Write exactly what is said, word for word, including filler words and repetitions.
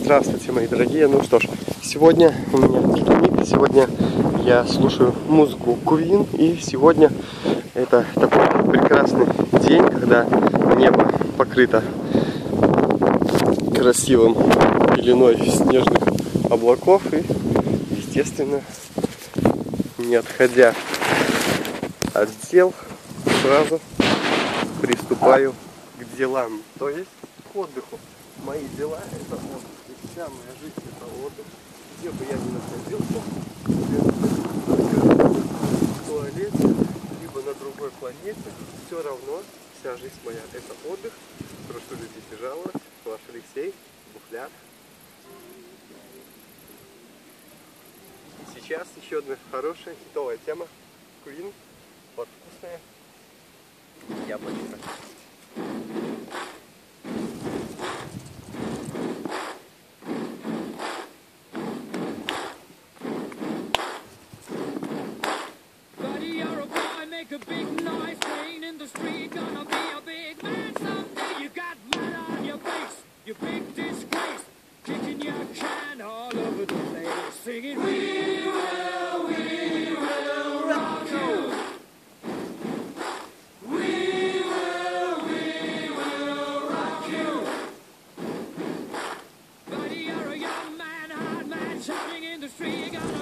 Здравствуйте, мои дорогие. Ну что ж, сегодня у меня пикник. Сегодня я слушаю музыку Queen. И сегодня это такой прекрасный день, когда небо покрыто красивым пеленой снежных облаков. И, естественно, не отходя от дел, сразу приступаю к делам, то есть к отдыху. Мои дела — это отдых, и вся моя жизнь — это отдых. Где бы я ни находился, в туалете, либо на другой планете, все равно вся жизнь моя — это отдых. Прошу любить и жаловать. Ваш Алексей, Буфляр. И сейчас еще одна хорошая хитовая тема. Queen, подвкусная яблочко. Make a big noise, playing in the street, gonna be a big man someday. You got mud on your face, you big disgrace, kicking your can all over the place, singing, we will, we will rock you. We will, we will rock you. Buddy, you're a young man, hard man, shouting in the street, gonna